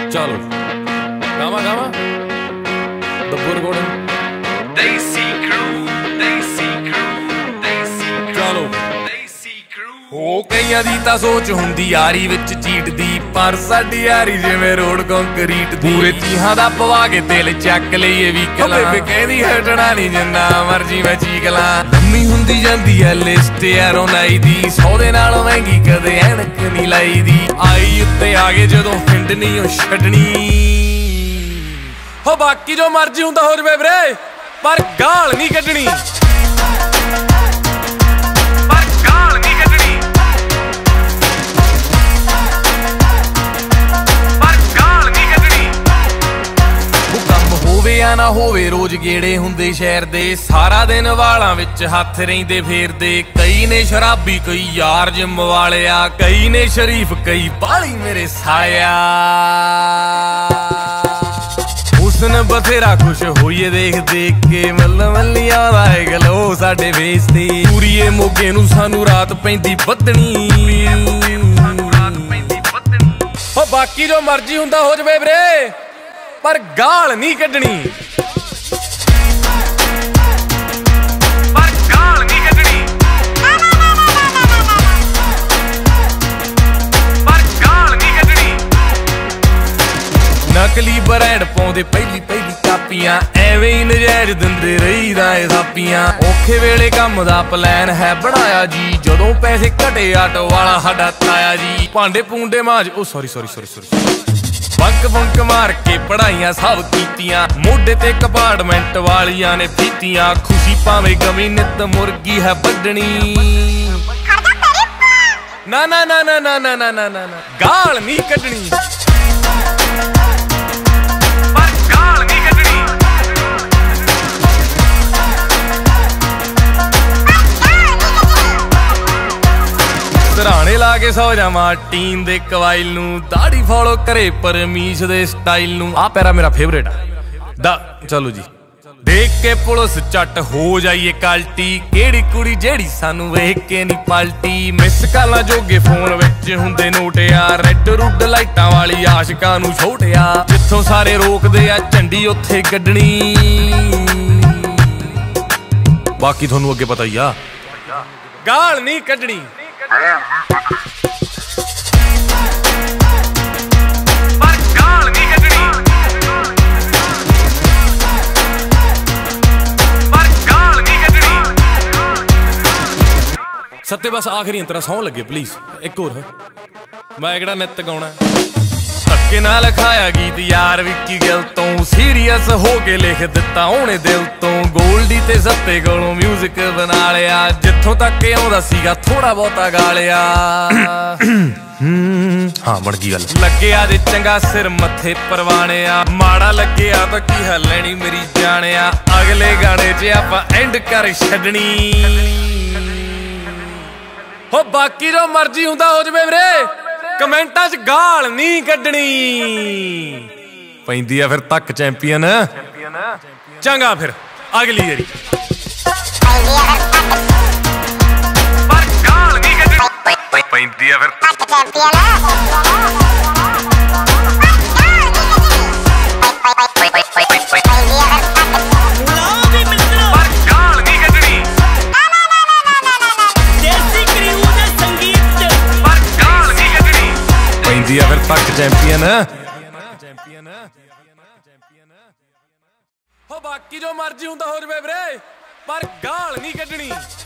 चलो गावा गावा दब्बू रिकॉर्डिंग चलो हो कईयां दी तां सोच हुंदी यारी विच चीट दी पर साडी यारी जिवें रोड कंक्रीट दी पूरे चीहां दा पवा के दिल चक लईए वी कला बेबे कहदी हटना नहीं जिन्ना मर्जी मैं चीक ला लम्मी हुंदी जांदी है लिस्ट यारों नाई दी 100 दे नाल महंगी कदे ऐनक नहीं लाई दी आई उत्ते आ गए जदों हिंड नहीं ओ छड्डनी हो बाकी जो मर्जी हुंदा हो जवे वीरे पर गाल नहीं कड्डनी ना होवे रोज गेड़े हुंदे शहर दे सारा दिन वालां विच हथ रहिंदे फेरदे कई ने शराबी कई यार जिम वालिया कई ने शरीफ कई बाली मेरे साया हुस्न बथेरा खुश होइए देख देख के मल मलियां दा गलो साडे फेस ते पूरीए मोगे नूं सानू रात पैंदी बदनी हो बाकी जो मर्जी हुंदा हो जवे वीरे पर गाल नहीं कड्डनी नकली ब्रांड पाउंदे पहली पहली कापियां एवें ही नजायज दिंदे रहीदा ए थापियां औखे वेले काम दा प्लान है बनाया जी जदों पैसे घटे आटो वाला साडा ताया जी भांडे पूंडे माज ओ सॉरी बंक बंक मार के पढ़ाइयां सब कीतियां मोढे ते कंपार्टमेंट वालियां ने पीतियां खुशी भावें गमी नित मुर्गी है बड्डनी ना ना ना ना ना ना ना ना ना गाल नहीं कड्डनी सराणे ला के सौ जावा टीन दे कवाइल नू दाढ़ी फॉलो करे परमीश दे स्टाइल नू आ पैरा मेरा फेवरेट दा चलो जी देख के पुलिस चट हो जाइए काल्टी केड़ी कुड़ी जेड़ी सानू वेख के नहीं पाल्टी मिस काला जोगे फोन विच हुंदे नोट यार रेड रुड लाइटां वाली आशिकां नू छोटिया जिथों सारे रोकदे आ झंडी उत्थे गड्डनी बाकी थोनू अगे पता ही आ गाल नहीं कड्डनी सत्ते बस आखिरी अंतरा सौं लगे प्लीज एक होर मैं केड़ा नित गाउणा धक्के नाल लिखाया गीत यार विक्की गिल तो सीरियस हो के लिख दिता ओने दिल तो गोल्डी ते सत्ते कोलों म्यूजिक बना लिया जिथों तक आउंदा सीगा थोड़ा बहुता गा लिया हाँ बन गई गल लग्गिया दे चंगा सिर मथे परवाने आ माड़ा लग्गिया तां की है लैनी मेरी जानिया अगले गाने च आपां एंड कर छड्डनी हो बाकी जो मर्जी हुंदा हो जवे वीरे कमेंटां च गाल नहीं कड्डनी पैंदी आ फिर तक चैंपियन चंगा फिर अगली वारी पैंदी आ फिर तक चैंपियन फिर तक चैंपियन हो बाकी जो मर्जी हुंदा हो जवे वीरे पर गाल नहीं कड्डनी।